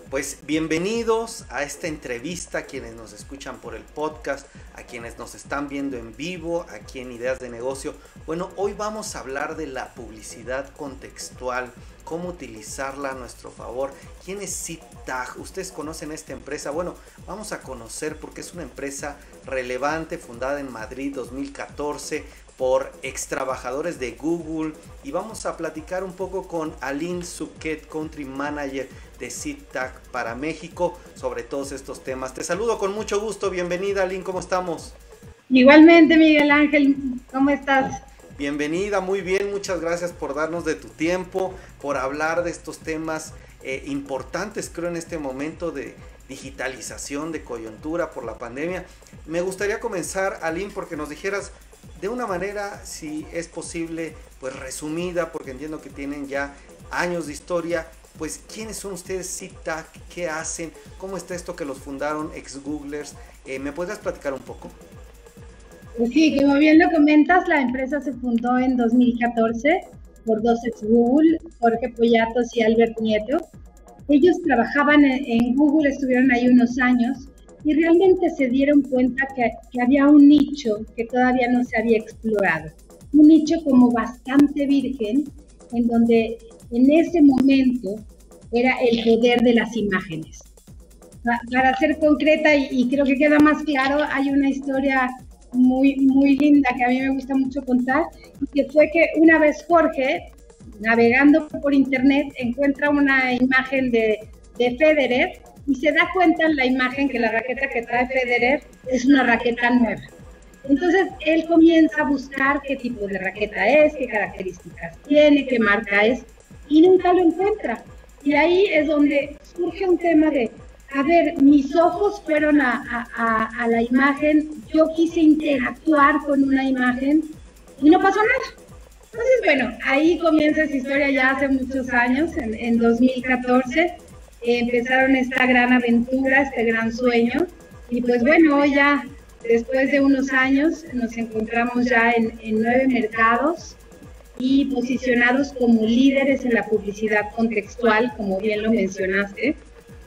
Pues bienvenidos a esta entrevista, a quienes nos escuchan por el podcast, a quienes nos están viendo en vivo, aquí en Ideas de Negocio. Bueno, hoy vamos a hablar de la publicidad contextual, cómo utilizarla a nuestro favor. ¿Quién es SeedTag? ¿Ustedes conocen esta empresa? Bueno, vamos a conocer porque es una empresa relevante, fundada en Madrid 2014 por ex trabajadores de Google, y vamos a platicar un poco con Aline Subquet, Country Manager de SeedTag para México, sobre todos estos temas. Te saludo con mucho gusto. Bienvenida, Aline, ¿cómo estamos? Igualmente, Miguel Ángel, ¿cómo estás? Bienvenida, muy bien, muchas gracias por darnos de tu tiempo, por hablar de estos temas importantes, creo, en este momento de digitalización, de coyuntura por la pandemia. Me gustaría comenzar, Aline, porque nos dijeras de una manera, si es posible, pues resumida, porque entiendo que tienen ya años de historia. Pues, ¿quiénes son ustedes, SeedTag? ¿Qué hacen? ¿Cómo está esto que los fundaron ex-Googlers? ¿Me podrías platicar un poco? Pues sí, como bien lo comentas, la empresa se fundó en 2014 por dos ex-Google, Jorge Pollatos y Albert Nieto. Ellos trabajaban en Google, estuvieron ahí unos años y realmente se dieron cuenta que había un nicho que todavía no se había explorado. Un nicho como bastante virgen, en donde en ese momento era el poder de las imágenes. Para ser concreta y creo que queda más claro, hay una historia muy linda que a mí me gusta mucho contar, que fue que una vez Jorge, navegando por internet, encuentra una imagen de Federer y se da cuenta en la imagen que la raqueta que trae Federer es una raqueta nueva. Entonces él comienza a buscar qué tipo de raqueta es, qué características tiene, qué marca es, y nunca lo encuentra. Y ahí es donde surge un tema de, a ver, mis ojos fueron a la imagen, yo quise interactuar con una imagen y no pasó nada. Entonces, bueno, ahí comienza esa historia ya hace muchos años, en 2014, empezaron esta gran aventura, este gran sueño, y pues bueno, hoy ya, después de unos años, nos encontramos ya en 9 mercados y posicionados como líderes en la publicidad contextual, como bien lo mencionaste.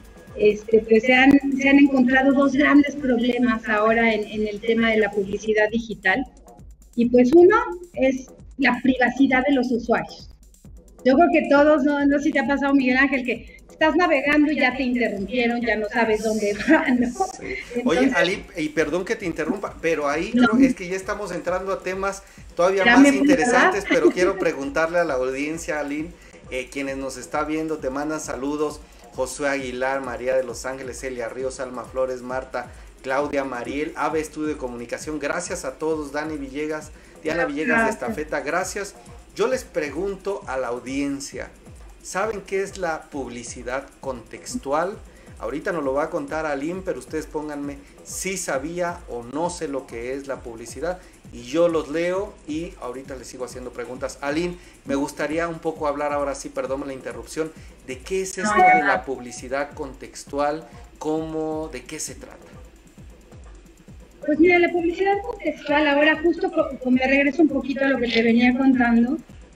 Pues se han encontrado dos grandes problemas ahora en el tema de la publicidad digital, y pues uno es la privacidad de los usuarios. Yo creo que todos, no sé si te ha pasado, Miguel Ángel, que estás navegando y ya te interrumpieron, ya no sabes dónde va, ¿no? Sí. Oye, Ali, y perdón que te interrumpa, pero ahí no. Creo es que ya estamos entrando a temas todavía más interesantes, pero quiero preguntarle a la audiencia, Aline, quienes nos está viendo, te mandan saludos: Josué Aguilar, María de Los Ángeles, Celia Ríos, Alma Flores, Marta, Claudia, Mariel, AVE Estudio de Comunicación. Gracias a todos. Dani Villegas, Diana Villegas de Estafeta, gracias. Yo les pregunto a la audiencia, ¿saben qué es la publicidad contextual? Ahorita nos lo va a contar Aline, pero ustedes pónganme si sabía o no sé lo que es la publicidad, y yo los leo y ahorita les sigo haciendo preguntas. Aline, me gustaría un poco hablar ahora sí, perdón la interrupción, de qué es esto de la publicidad contextual, cómo, de qué se trata. Pues mira, la publicidad contextual, ahora justo me regreso un poquito a lo que te venía contando,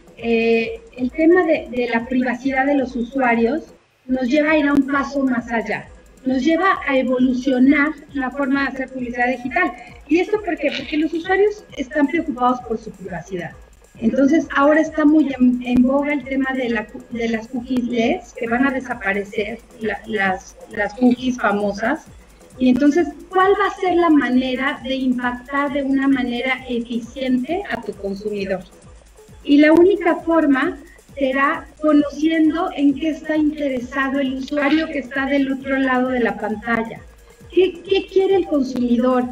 el tema de la privacidad de los usuarios nos lleva a ir a un paso más allá, nos lleva a evolucionar la forma de hacer publicidad digital. ¿Y esto por qué? Porque los usuarios están preocupados por su privacidad. Entonces ahora está muy en boga el tema de las cookies LEDs, que van a desaparecer, las cookies famosas. Y entonces, ¿cuál va a ser la manera de impactar de una manera eficiente a tu consumidor? Y la única forma será conociendo en qué está interesado el usuario que está del otro lado de la pantalla. ¿Qué quiere el consumidor?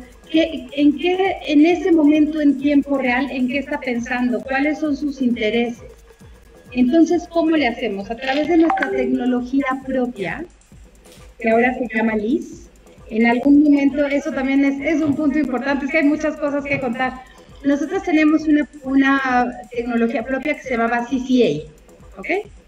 En ese momento, en tiempo real, en qué está pensando? ¿Cuáles son sus intereses? Entonces, ¿cómo le hacemos? A través de nuestra tecnología propia, que ahora se llama LIS. En algún momento, eso también es un punto importante, es que hay muchas cosas que contar. Nosotros tenemos una tecnología propia que se llamaba CCA, ¿ok?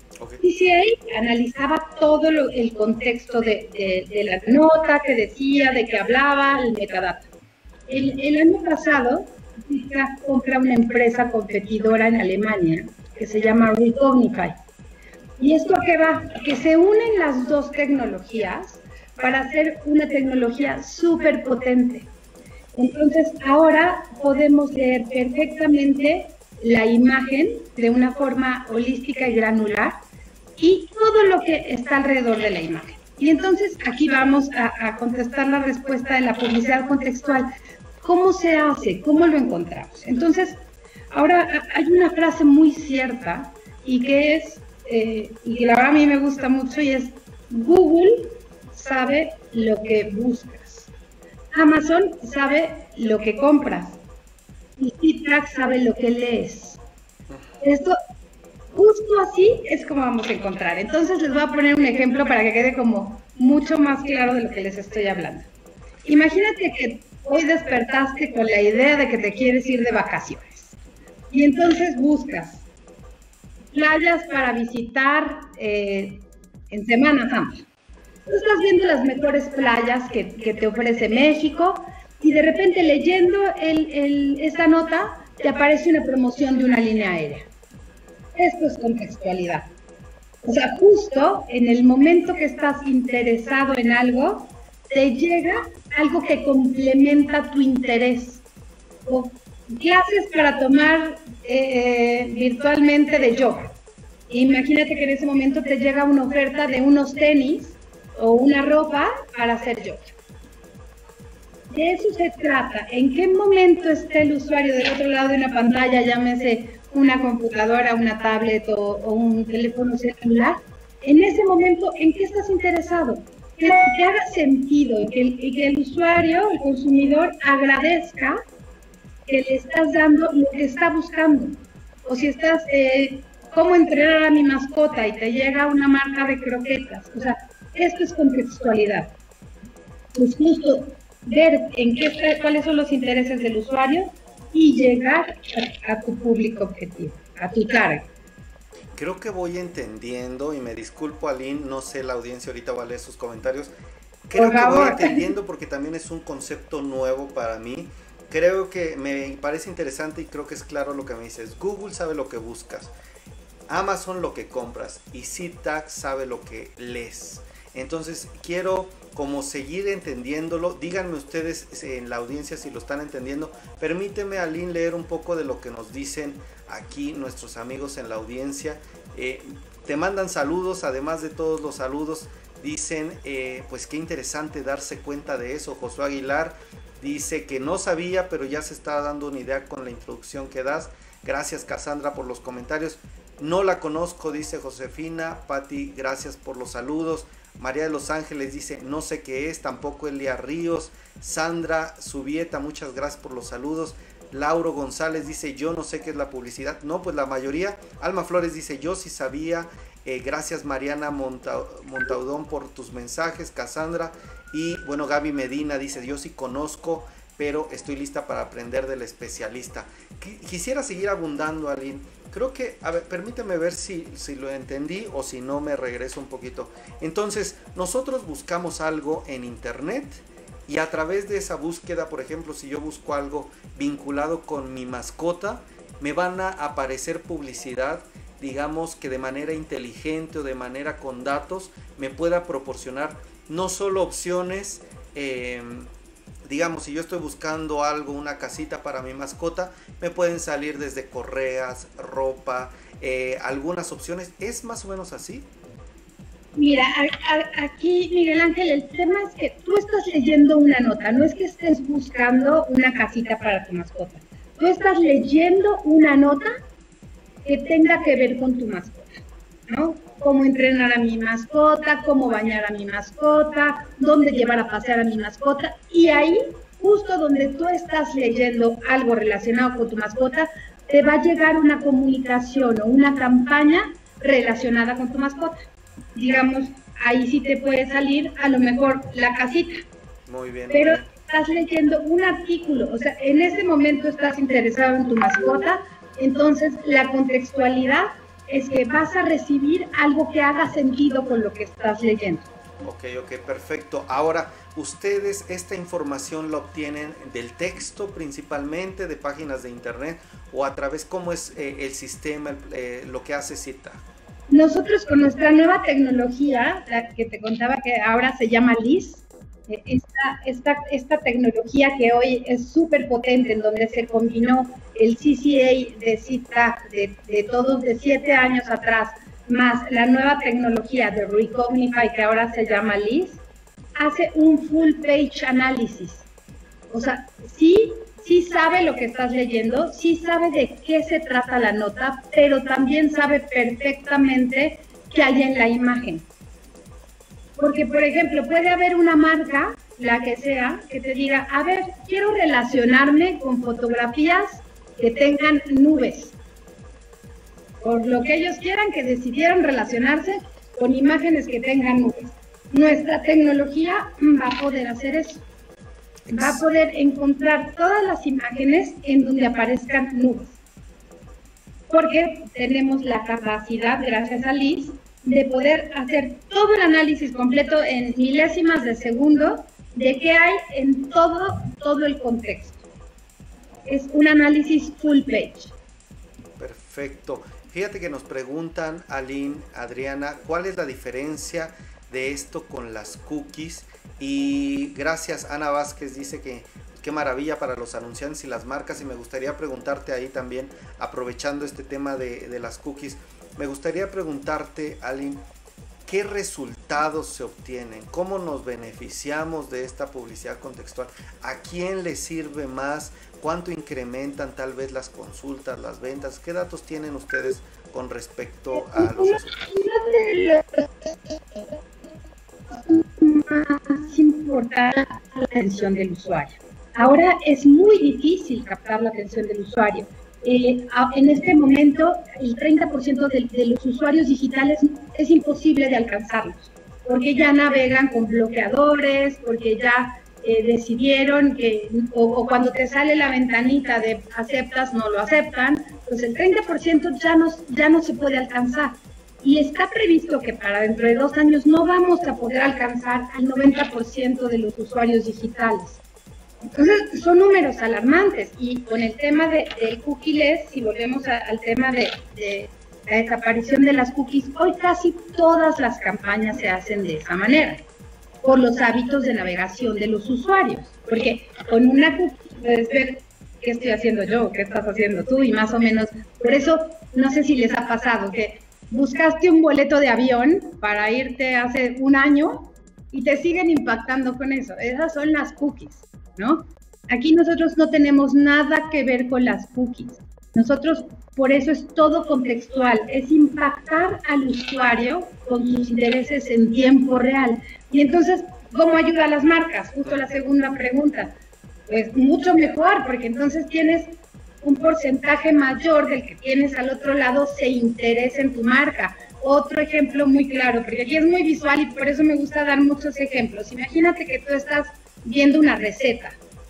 CCA analizaba todo el contexto de la nota que decía, de qué hablaba, el metadata. El año pasado, compra una empresa competidora en Alemania que se llama Recognify. ¿Y esto a qué va? Que se unen las dos tecnologías para hacer una tecnología súper potente. Entonces, ahora podemos leer perfectamente la imagen de una forma holística y granular y todo lo que está alrededor de la imagen. Y entonces aquí vamos a contestar la respuesta de la publicidad contextual. ¿Cómo se hace? ¿Cómo lo encontramos? Entonces, ahora hay una frase muy cierta y que es, y que la verdad a mí me gusta mucho, y es: Google sabe lo que buscas, Amazon sabe lo que compras y CiTrac sabe lo que lees. Esto, justo así es como vamos a encontrar. Entonces les voy a poner un ejemplo para que quede como mucho más claro de lo que les estoy hablando. Imagínate que hoy despertaste con la idea de que te quieres ir de vacaciones y entonces buscas playas para visitar en Semana Santa. Tú estás viendo las mejores playas que te ofrece México y de repente leyendo esta nota te aparece una promoción de una línea aérea. Esto es contextualidad. O sea, justo en el momento que estás interesado en algo, te llega algo que complementa tu interés. O clases para tomar virtualmente de yoga. Imagínate que en ese momento te llega una oferta de unos tenis o una ropa para hacer yoga. De eso se trata. ¿En qué momento está el usuario del otro lado de una pantalla, llámese una computadora, una tablet o un teléfono celular? En ese momento, ¿en qué estás interesado? Que haga sentido y que el usuario, el consumidor, agradezca que le estás dando lo que está buscando. O si estás, ¿cómo entrenar a mi mascota? Y te llega una marca de croquetas. O sea, esto es contextualidad. Es justo ver cuáles son los intereses del usuario y llegar a tu público objetivo, a tu target. Creo que voy entendiendo, y me disculpo, Aline, no sé la audiencia, ahorita va a leer sus comentarios. Creo que voy entendiendo porque también es un concepto nuevo para mí. Creo que me parece interesante y creo que es claro lo que me dices. Google sabe lo que buscas, Amazon lo que compras y CiTrac sabe lo que lees. Entonces quiero como seguir entendiéndolo. Díganme ustedes en la audiencia si lo están entendiendo. Permíteme, Aline, leer un poco de lo que nos dicen aquí nuestros amigos en la audiencia. Te mandan saludos, además de todos los saludos. Dicen, pues qué interesante darse cuenta de eso. Josué Aguilar dice que no sabía, pero ya se está dando una idea con la introducción que das. Gracias, Cassandra, por los comentarios. No la conozco, dice Josefina. Pati, gracias por los saludos. María de los Ángeles dice, no sé qué es, tampoco Elia Ríos. Sandra Subieta, muchas gracias por los saludos. Lauro González dice, yo no sé qué es la publicidad. No, pues la mayoría. Alma Flores dice, yo sí sabía. Gracias Mariana Montaudón por tus mensajes, Cassandra. Y bueno, Gaby Medina dice, yo sí conozco, pero estoy lista para aprender del especialista. Quisiera seguir abundando, Aline. Creo que, a ver, permíteme ver si lo entendí o si no me regreso un poquito. Entonces, nosotros buscamos algo en internet y a través de esa búsqueda, por ejemplo, si yo busco algo vinculado con mi mascota, me van a aparecer publicidad, digamos que de manera inteligente o de manera con datos, me pueda proporcionar no solo opciones, digamos, si yo estoy buscando algo, una casita para mi mascota, me pueden salir desde correas, ropa, algunas opciones. ¿Es más o menos así? Mira, aquí, Miguel Ángel, el tema es que tú estás leyendo una nota, no es que estés buscando una casita para tu mascota. Tú estás leyendo una nota que tenga que ver con tu mascota, ¿no? Cómo entrenar a mi mascota, cómo bañar a mi mascota, dónde llevar a pasear a mi mascota. Y ahí, justo donde tú estás leyendo algo relacionado con tu mascota, te va a llegar una comunicación o una campaña relacionada con tu mascota. Digamos, ahí sí te puede salir a lo mejor la casita. Muy bien. Pero estás leyendo un artículo, o sea, en ese momento estás interesado en tu mascota, entonces la contextualidad es que vas a recibir algo que haga sentido con lo que estás leyendo. Ok, perfecto. Ahora, ¿ustedes esta información la obtienen del texto principalmente, de páginas de internet, o a través, cómo es el sistema, lo que hace CiTrac? Nosotros con nuestra nueva tecnología, la que te contaba que ahora se llama LIS, esta tecnología que hoy es súper potente, en donde se combinó el CCA de cita de todos de 7 años atrás, más la nueva tecnología de Recognify, que ahora se llama LIS, hace un full page análisis. O sea, sí sabe lo que estás leyendo, sí sabe de qué se trata la nota, pero también sabe perfectamente qué hay en la imagen. Porque, por ejemplo, puede haber una marca, la que sea, que te diga, a ver, quiero relacionarme con fotografías que tengan nubes. Por lo que ellos quieran, que decidieran relacionarse con imágenes que tengan nubes. Nuestra tecnología va a poder hacer eso. Va a poder encontrar todas las imágenes en donde aparezcan nubes. Porque tenemos la capacidad, gracias a LIS, de poder hacer todo el análisis completo en milésimas de segundo de qué hay en todo el contexto. Es un análisis full page. Perfecto. Fíjate que nos preguntan, Aline, Adriana, ¿cuál es la diferencia de esto con las cookies? Y gracias, Ana Vázquez dice que qué maravilla para los anunciantes y las marcas, y me gustaría preguntarte ahí también, aprovechando este tema de las cookies, me gustaría preguntarte, Aline, ¿qué resultados se obtienen? ¿Cómo nos beneficiamos de esta publicidad contextual? ¿A quién le sirve más? ¿Cuánto incrementan tal vez las consultas, las ventas? ¿Qué datos tienen ustedes con respecto a los resultados? Más importante la atención del usuario. Ahora es muy difícil captar la atención del usuario. En este momento, el 30% de los usuarios digitales es imposible de alcanzarlos, porque ya navegan con bloqueadores, porque ya decidieron que, o cuando te sale la ventanita de aceptas, no lo aceptan, pues el 30% ya no se puede alcanzar. Y está previsto que para dentro de 2 años no vamos a poder alcanzar al 90% de los usuarios digitales. Entonces, son números alarmantes. Y con el tema del cookie-less, si volvemos al tema de la desaparición de las cookies, hoy casi todas las campañas se hacen de esa manera, por los hábitos de navegación de los usuarios. Porque con una cookie puedes ver qué estoy haciendo yo, qué estás haciendo tú, y más o menos. Por eso, no sé si les ha pasado que buscaste un boleto de avión para irte hace 1 año y te siguen impactando con eso. Esas son las cookies, ¿no? Aquí nosotros no tenemos nada que ver con las cookies. Nosotros, por eso es todo contextual, es impactar al usuario con sus intereses en tiempo real. Y entonces, ¿cómo ayuda a las marcas? Justo la segunda pregunta. Pues mucho mejor, porque entonces tienes un porcentaje mayor del que tienes al otro lado se interesa en tu marca. Otro ejemplo muy claro, porque aquí es muy visual y por eso me gusta dar muchos ejemplos. Imagínate que tú estás viendo una receta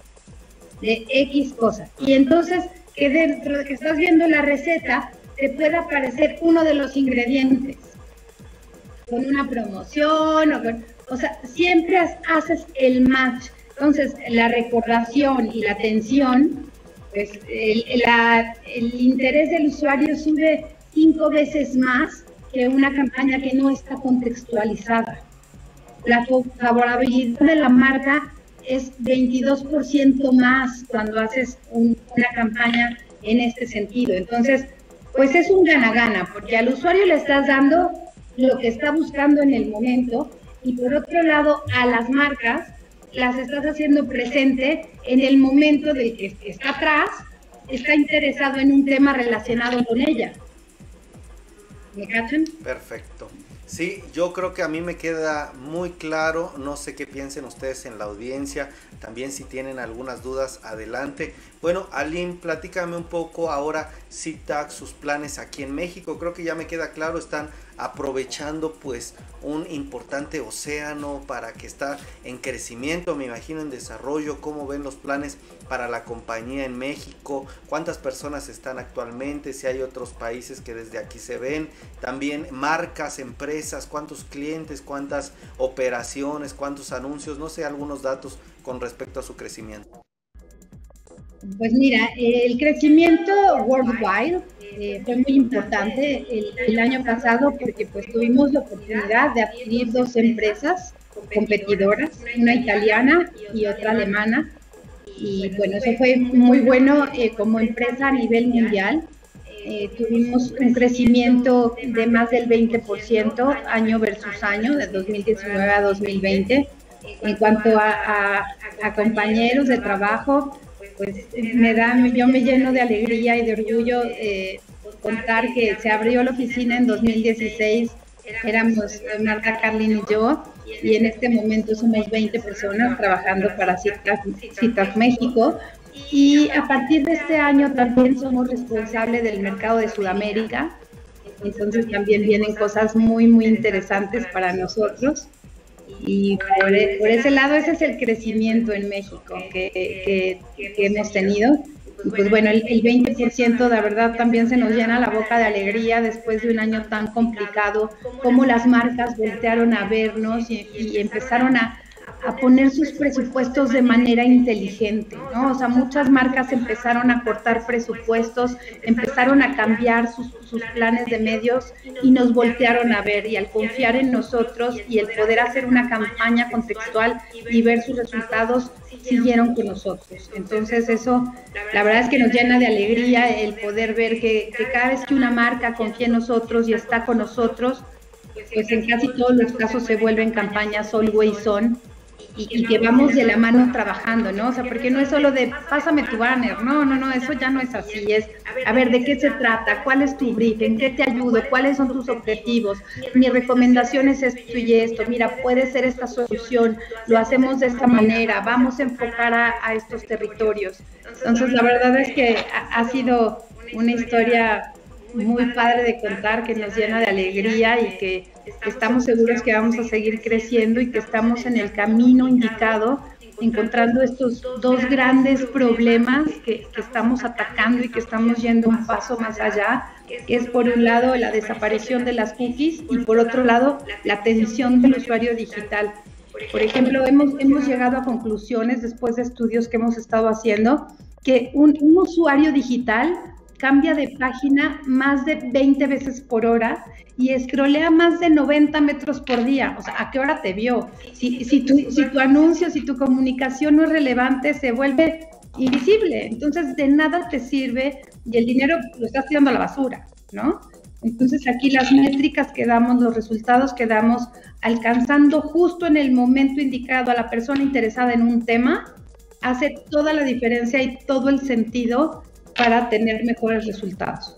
de X cosas y entonces que dentro de que estás viendo la receta te pueda aparecer uno de los ingredientes con una promoción o sea, siempre haces el match. Entonces la recordación y la atención, pues el interés del usuario sube 5 veces más que una campaña que no está contextualizada. La favorabilidad de la marca es 22% más cuando haces una campaña en este sentido. Entonces, pues es un gana-gana, porque al usuario le estás dando lo que está buscando en el momento y por otro lado a las marcas las estás haciendo presente en el momento del que está atrás, está interesado en un tema relacionado con ella. ¿Me cachan? Perfecto. Sí, yo creo que a mí me queda muy claro, no sé qué piensen ustedes en la audiencia, también si tienen algunas dudas, adelante. Bueno, Aline, platícame un poco ahora ZigTag, sus planes aquí en México. Creo que ya me queda claro, están aprovechando pues un importante océano para que está en crecimiento, me imagino en desarrollo. ¿Cómo ven los planes para la compañía en México? ¿Cuántas personas están actualmente? Si hay otros países que desde aquí se ven, también marcas, empresas, cuántos clientes, cuántas operaciones, cuántos anuncios, no sé, algunos datos con respecto a su crecimiento. Pues mira, el crecimiento worldwide fue muy importante el año pasado porque pues tuvimos la oportunidad de adquirir 2 empresas competidoras, una italiana y otra alemana. Y bueno, eso fue muy bueno como empresa a nivel mundial. Tuvimos un crecimiento de más del 20% año versus año, de 2019 a 2020. En cuanto a compañeros de trabajo, pues yo me lleno de alegría y de orgullo contar que se abrió la oficina en 2016, éramos Marta, Carlin y yo, y en este momento somos 20 personas trabajando para Citas México. Y a partir de este año también somos responsables del mercado de Sudamérica, entonces también vienen cosas muy, muy interesantes para nosotros. Y por ese lado, ese es el crecimiento en México que hemos tenido. Y pues bueno, el 20% de verdad también se nos llena la boca de alegría después de un año tan complicado, como las marcas voltearon a vernos y empezaron a poner sus presupuestos de manera inteligente, ¿no? O sea, muchas marcas empezaron a cortar presupuestos, empezaron a cambiar sus planes de medios y nos voltearon a ver, y al confiar en nosotros y el poder hacer una campaña contextual y ver sus resultados, siguieron con nosotros. Entonces eso, la verdad es que nos llena de alegría el poder ver que cada vez que una marca confía en nosotros y está con nosotros, pues en casi todos los casos se vuelven campañas always on, y que vamos de la mano trabajando, ¿no? O sea, porque no es solo de pásame tu banner, no, eso ya no es así, es a ver de qué se trata, cuál es tu brief, en qué te ayudo, cuáles son tus objetivos, mi recomendación es esto y esto, mira, puede ser esta solución, lo hacemos de esta manera, vamos a enfocar a estos territorios. Entonces, la verdad es que ha sido una historia muy padre de contar, que nos llena de alegría y que estamos seguros que vamos a seguir creciendo y que estamos en el camino indicado, encontrando estos 2 grandes problemas que estamos atacando y que estamos yendo un paso más allá, que es por un lado la desaparición de las cookies y por otro lado la atención del usuario digital. Por ejemplo, hemos llegado a conclusiones después de estudios que hemos estado haciendo que un usuario digital cambia de página más de 20 veces por hora y escrolea más de 90 metros por día. O sea, ¿a qué hora te vio? Si tu anuncio, si tu comunicación no es relevante, se vuelve invisible. Entonces, de nada te sirve y el dinero lo estás tirando a la basura, ¿no? Entonces, aquí las métricas que damos, los resultados que damos, alcanzando justo en el momento indicado a la persona interesada en un tema, hace toda la diferencia y todo el sentido para tener mejores resultados.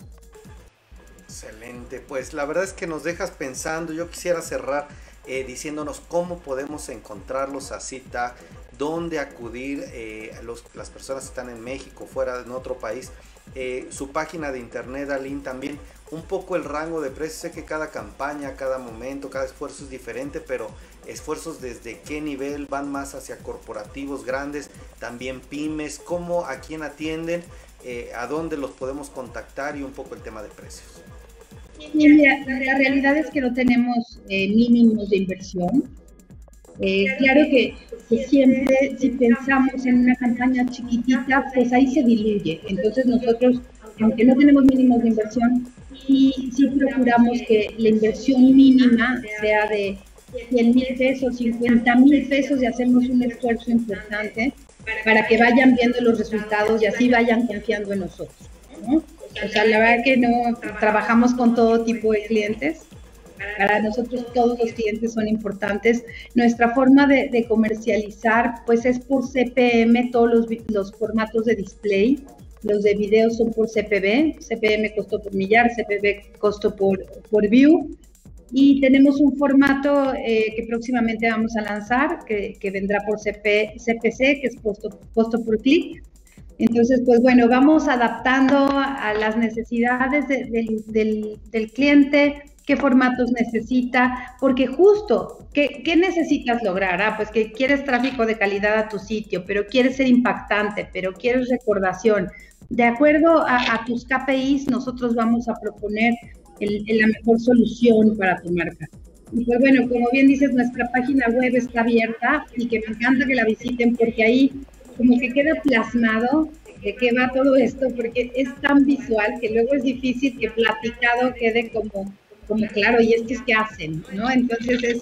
Excelente, pues la verdad es que nos dejas pensando. Yo quisiera cerrar diciéndonos cómo podemos encontrarlos a Cita, dónde acudir, las personas que están en México, fuera en otro país, su página de internet, Aline, también un poco el rango de precios. Sé que cada campaña, cada momento, cada esfuerzo es diferente, pero esfuerzos desde qué nivel van más hacia corporativos grandes, también pymes, cómo, a quién atienden, a dónde los podemos contactar y un poco el tema de precios. Mira, la realidad es que no tenemos mínimos de inversión. Claro que siempre, si pensamos en una campaña chiquitita, pues ahí se diluye. Entonces nosotros, aunque no tenemos mínimos de inversión, sí procuramos que la inversión mínima sea de 100,000 pesos, 50,000 pesos, y hacemos un esfuerzo importante para que vayan viendo los resultados y así vayan confiando en nosotros, ¿no? O sea, la verdad que no trabajamos con todo tipo de clientes. Para nosotros todos los clientes son importantes. Nuestra forma de comercializar pues es por CPM, todos los formatos de display. Los de video son por CPV, CPM costo por millar, CPV costo por view. Y tenemos un formato que próximamente vamos a lanzar, que vendrá por CPC, que es costo por clic. Entonces, pues bueno, vamos adaptando a las necesidades del cliente, qué formatos necesita, porque justo, ¿qué necesitas lograr? Pues que quieres tráfico de calidad a tu sitio, pero quieres ser impactante, pero quieres recordación. De acuerdo a tus KPIs, nosotros vamos a proponer la mejor solución para tu marca. Y pues bueno, como bien dices, nuestra página web está abierta y que me encanta que la visiten porque ahí como que queda plasmado de qué va todo esto, porque es tan visual que luego es difícil que platicado quede como claro, y es que hacen, ¿no? Entonces es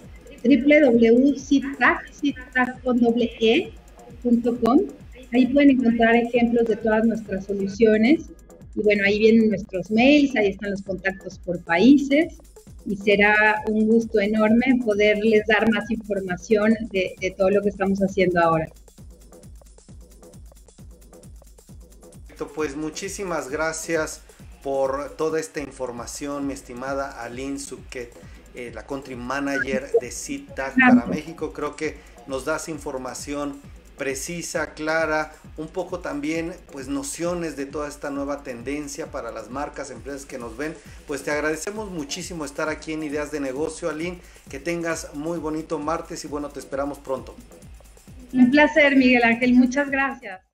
www.sittag.com. Ahí pueden encontrar ejemplos de todas nuestras soluciones. Y bueno, ahí vienen nuestros mails, ahí están los contactos por países. Y será un gusto enorme poderles dar más información de todo lo que estamos haciendo ahora. Pues muchísimas gracias por toda esta información, mi estimada Aline Souquet, la Country Manager de Sittag para México. Creo que nos das información precisa, clara, un poco también pues nociones de toda esta nueva tendencia para las marcas, empresas que nos ven. Pues te agradecemos muchísimo estar aquí en Ideas de Negocio, Aline, que tengas muy bonito martes y bueno, te esperamos pronto. Un placer, Miguel Ángel, muchas gracias.